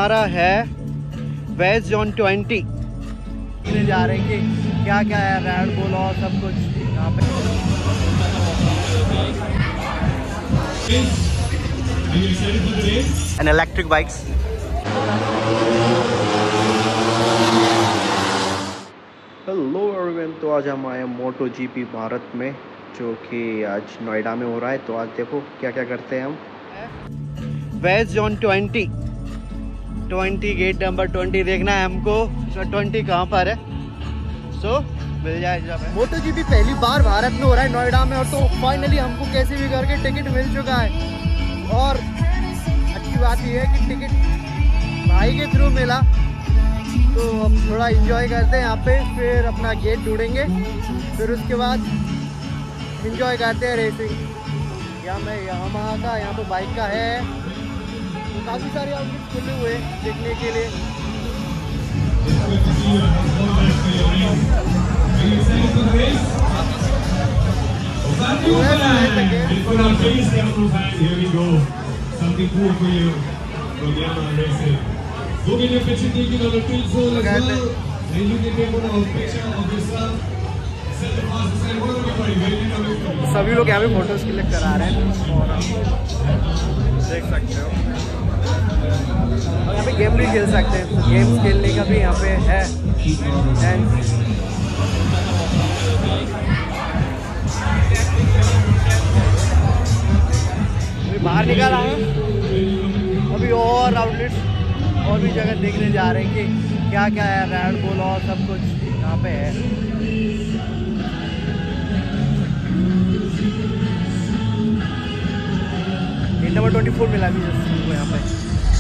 हमारा है west zone 20 जा रहे हैं कि क्या क्या है, रेड बुल और सब कुछ यहाँ पे। And electric bikes. Hello everyone, तो आज हम आए मोटो जीपी भारत में, जो कि आज नोएडा में हो रहा है। तो आज देखो क्या क्या करते हैं हम। वेस्ट जोन 20 गेट नंबर 20 देखना है हमको। 20 कहाँ पर है, सो मिल जाए जब मोटो जीपी पहली बार भारत में हो रहा है, नोएडा में। और तो फाइनली हमको कैसे भी करके टिकट मिल चुका है। और अच्छी बात यह है कि टिकट भाई के थ्रू मिला, तो अब थोड़ा एंजॉय करते हैं यहाँ पे। फिर अपना गेट ढूंढेंगे, फिर उसके बाद एंजॉय करते हैं रेसिंग। यहाँ पे यामाहा का, यहाँ पे बाइक का है, तो काफ़ी सारे आउटलेट खुले हुए हैं देखने के लिए। सभी लोग यहाँ पे फोटोज क्लिक करा रहे हैं और देख सकते हो। यहाँ पे गेम भी खेल सकते हैं, तो गेम्स खेलने का भी यहाँ पे है। अभी बाहर निकल आए, अभी और आउटलेट्स और भी जगह देखने जा रहे हैं कि क्या क्या है, रेड बुल और सब कुछ यहाँ पे है। गेट नंबर 24 मिला अभी हमको यहाँ पे।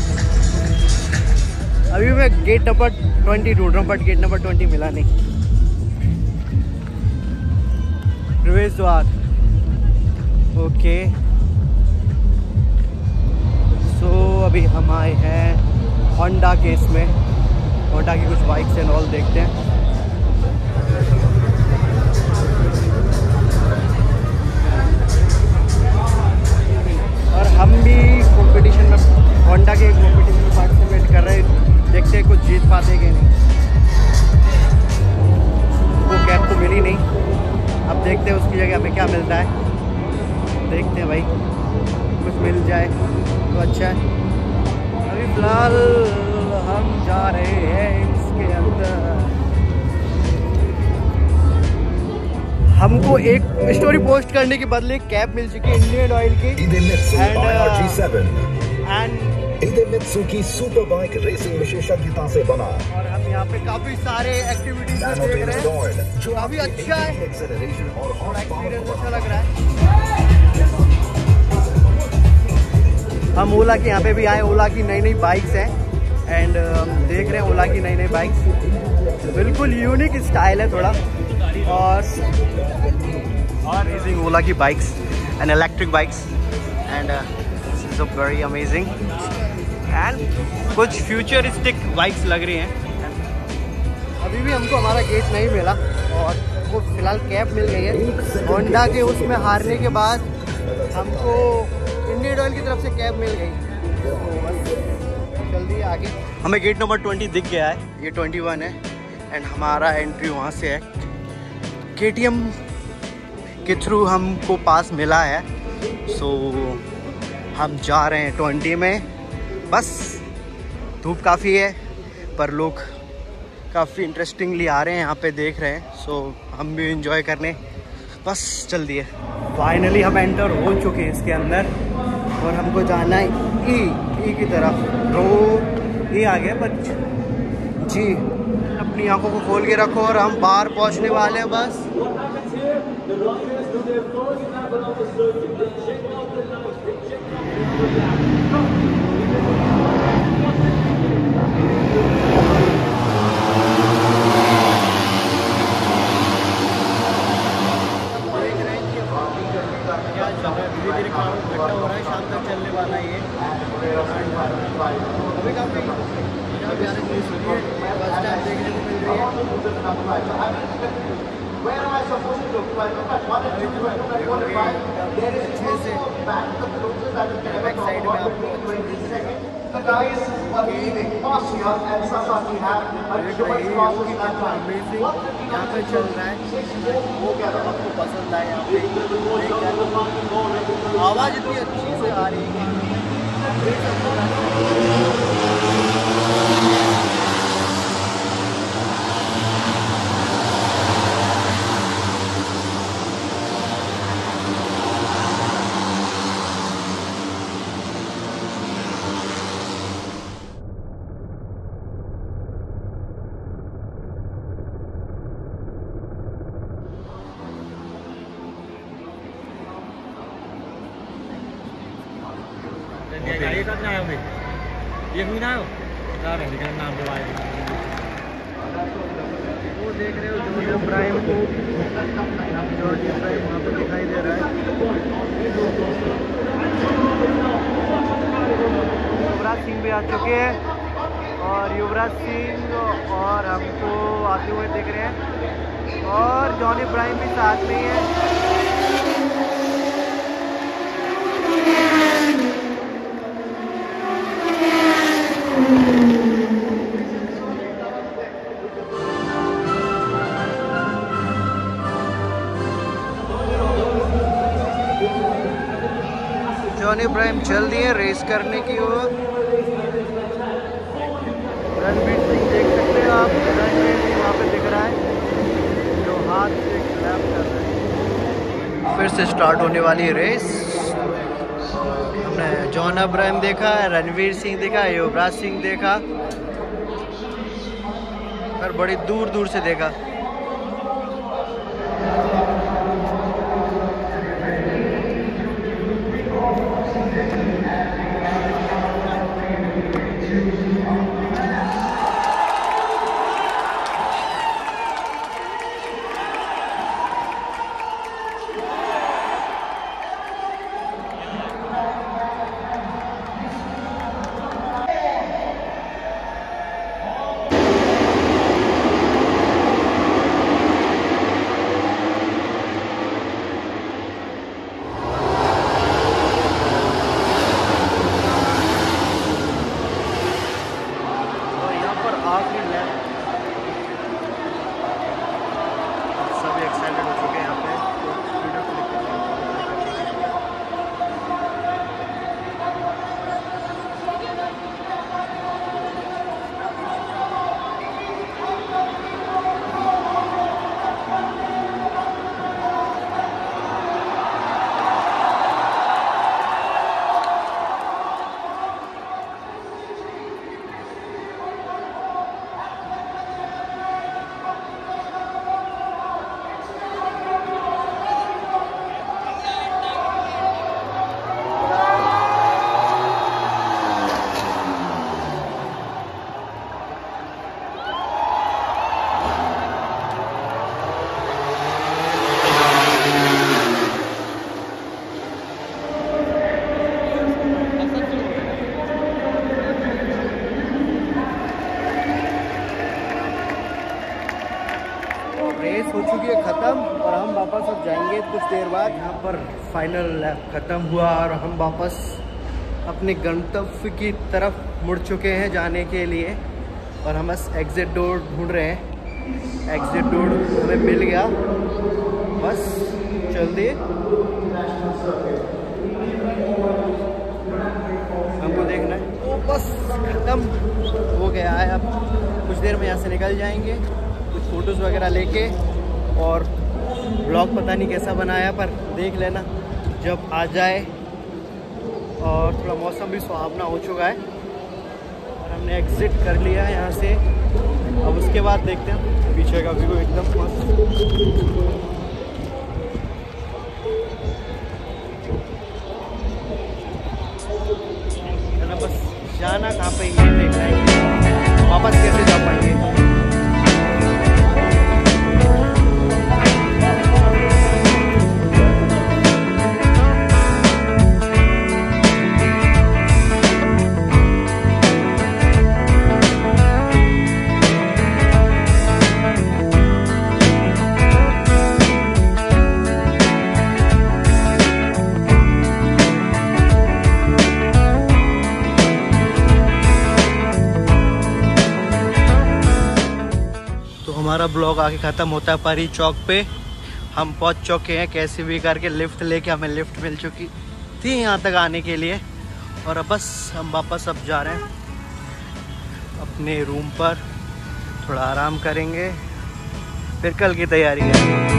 अभी मैं गेट नंबर 20 ढूंढ रहा हूँ, बट गेट नंबर 20 मिला नहीं। प्रवेश द्वार, ओके। सो अभी हम आए हैं होंडा के इसमें, होंडा की कुछ बाइक्स एंड ऑल देखते हैं। और हम भी कंपटीशन में, होंडा के कंपटीशन में पार्टिसिपेट कर रहे हैं। देखते हैं कुछ जीत पाते कि नहीं। वो कैप तो मिली नहीं, अब देखते हैं उसकी जगह पे क्या मिलता है। देखते हैं भाई, कुछ मिल जाए तो अच्छा है। अभी फिलहाल हम जा रहे हैं इसके अंदर। हमको एक स्टोरी पोस्ट करने के बदले कैप मिल चुकी है इंडियन ऑयल की and Idemitsuki super bike racing विशेषज्ञता से बना। और हम यहाँ पे काफी सारे एक्टिविटीज देख रहे हैं जो काफी अच्छा है और एक्सपीरियंस अच्छा लग रहा है। हम ओला के यहाँ पे भी आए। ओला की नई नई बाइक्स हैं एंड हम देख रहे हैं ओला की नई नई बाइक्स। बिल्कुल यूनिक स्टाइल है थोड़ा। और अमेजिंग ओला की bikes and electric bikes and this is very amazing and कुछ फ्यूचरिस्टिक बाइक्स लग रही हैं। अभी भी हमको हमारा गेट नहीं मिला और वो फिलहाल कैप मिल गई है होंडा के उसमें हारने के बाद। हमको इंडियन ऑयल की तरफ से कैप मिल गई, तो बस जल्दी आगे। हमें गेट नंबर 20 दिख गया है, ये 21 है एंड हमारा एंट्री वहाँ से है। KTM के थ्रू हमको पास मिला है, सो हम जा रहे हैं 20 में। बस धूप काफ़ी है पर लोग काफ़ी इंटरेस्टिंगली आ रहे हैं यहाँ पे, देख रहे हैं। सो हम भी इंजॉय करने बस जल्दी है। फाइनली हम एंटर हो चुके हैं इसके अंदर और हमको जाना है ई की तरफ। ये आ गया पर जी, अपनी आंखों को खोल के रखो और हम बाहर पहुँचने वाले हैं बस। धीरे-धीरे क्राउड इकट्ठा हो रहा है, शाम तक चलने वाला है ये। अभी काफ़ी प्यारे चीज़ है, फर्स्ट टाइम देखने को मिल रही है। अच्छे से बैक साइड में आपको यहाँ पे चल रहा है, वो क्या आपको पसंद आए यहाँ पे। आवाज़ इतनी अच्छी से आ रही है। Cái cắt nhau thì ये हुई ना क्या रहे का नाम दवाई वो देख रहे हो जॉनी इब्राहिम को, जॉनी इब्राहिम वहाँ पे दिखाई दे रहा है। युवराज सिंह भी आ चुके हैं और युवराज सिंह और हमको आते हुए दिख रहे हैं और जॉनी इब्राहिम भी साथ में ही है। जॉनी इब्राहिम चल दिए रेस करने की ओर। रणवीर सिंह देख सकते हो आप, रणवीर सिंह वहाँ पे दिख रहा है जो हाथ से क्लैप कर रहे हैं। फिर से स्टार्ट होने वाली है रेस। हमने जॉनी इब्राहिम देखा, रणवीर सिंह देखा, युवराज सिंह देखा और बड़ी दूर दूर से देखा। सभी एक्साइटेड हो चुके हैं यहाँ पे वीडियो क्लिक करने रेस हो चुकी है ख़त्म और हम वापस अब जाएंगे कुछ देर बाद। यहाँ पर फाइनल लैप ख़त्म हुआ और हम वापस अपने गंतव्य की तरफ मुड़ चुके हैं जाने के लिए और हम बस एग्ज़िट डोर ढूंढ रहे हैं। एग्ज़िट डोर हमें मिल गया, बस चल दिए। हमको देखना है वो बस ख़त्म हो गया है। अब कुछ देर में यहाँ से निकल जाएंगे, कुछ फ़ोटोज़ वगैरह लेके, और ब्लॉग पता नहीं कैसा बनाया पर देख लेना जब आ जाए। और थोड़ा मौसम भी सुहावना हो चुका है और हमने एग्ज़िट कर लिया है यहाँ से। अब उसके बाद देखते हैं पीछे का व्यू एकदम मस्त। बस जाना कहाँ पे ये देखना है, वापस कैसे जा पाएंगे। हमारा ब्लॉग आके ख़त्म होता है परी चौक पे। हम पहुंच चुके हैं कैसे भी करके, लिफ्ट लेके हमें लिफ्ट मिल चुकी थी यहाँ तक आने के लिए। और अब बस हम वापस अब जा रहे हैं अपने रूम पर, थोड़ा आराम करेंगे फिर कल की तैयारी करेंगे।